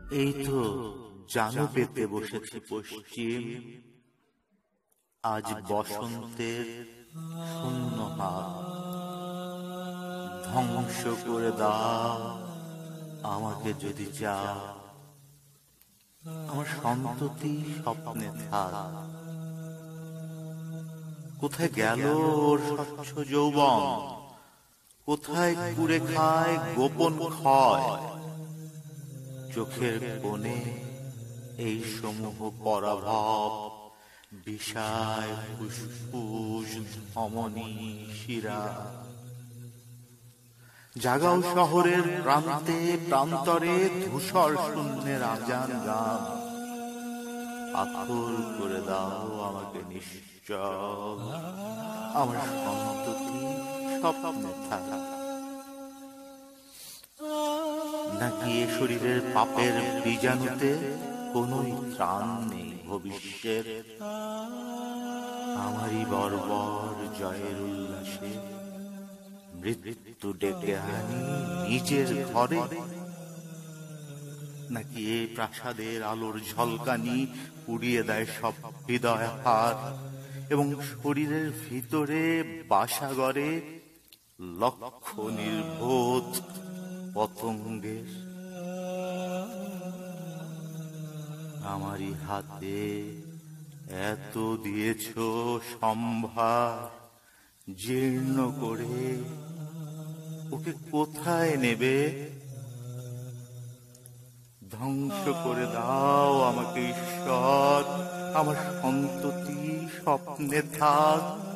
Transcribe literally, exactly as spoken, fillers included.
এই তো জানু পেতে বসেছি পশ্চিম, আজ বসন্তের শূন্য হাত। ধ্বংস করে দাও আমাকে যদি চাও, আমার সন্ততি স্বপ্নে থাক। কোথায় গেল ওর স্বচ্ছ যৌবন, কোথায় কুড়ে খায় গোপন ক্ষয়। চোখের কোণে এই সমূহ পরাভব, বিষায় ফুসফুস ধমনী শিরা। জাগাও শহরের প্রান্তে প্রান্তরে ধূসর শূন্যের আজান গান। পাথর করে দাও আমাকে নিশ্চল, আমার সন্ততি স্বপ্নে থাকা। নাকি এ শরীরের পাপের বীজাণুতে কোনই ত্রাণ নেই ভবিষ্যের। আমারই বর্বর জয়ের উল্লাসে মৃত্যু ডেকে আনি নিজের ঘরে। নাকি এই প্রাসাদের আলোর ঝলকানি পুড়িয়ে দেয় সব হৃদয় হার, এবং শরীরের ভিতরে বাসা গড়ে লক্ষ নির্বোধ পতঙ্গের। আমারই হাতে এত দিয়েছ সম্ভার, জীর্ণ করে ওকে কোথায় নেবে? ধ্বংস করে দাও আমাকে ঈশ্বর, আমার সন্ততি স্বপ্নে থাক।